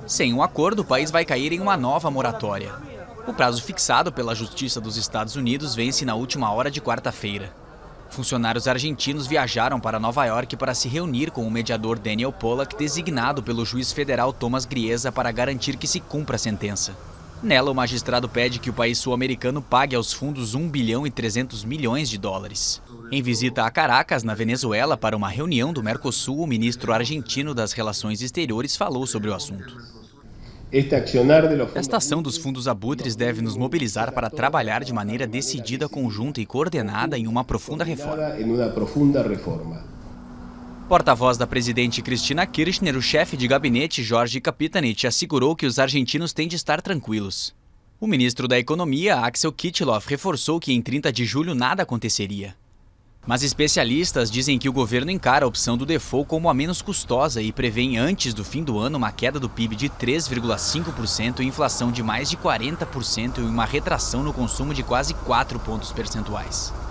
Sem um acordo, o país vai cair em uma nova moratória. O prazo fixado pela Justiça dos Estados Unidos vence na última hora de quarta-feira. Funcionários argentinos viajaram para Nova York para se reunir com o mediador Daniel Pollack, designado pelo juiz federal Thomas Griesa para garantir que se cumpra a sentença. Nela, o magistrado pede que o país sul-americano pague aos fundos 1 bilhão e 300 milhões de dólares. Em visita a Caracas, na Venezuela, para uma reunião do Mercosul, o ministro argentino das Relações Exteriores falou sobre o assunto. Esta ação dos fundos abutres deve nos mobilizar para trabalhar de maneira decidida, conjunta e coordenada em uma profunda reforma. Porta-voz da presidente Cristina Kirchner, o chefe de gabinete Jorge Kapitanich assegurou que os argentinos têm de estar tranquilos. O ministro da Economia, Axel Kicillof, reforçou que em 30 de julho nada aconteceria. Mas especialistas dizem que o governo encara a opção do default como a menos custosa e prevêem antes do fim do ano uma queda do PIB de 3,5% e inflação de mais de 40% e uma retração no consumo de quase 4 pontos percentuais.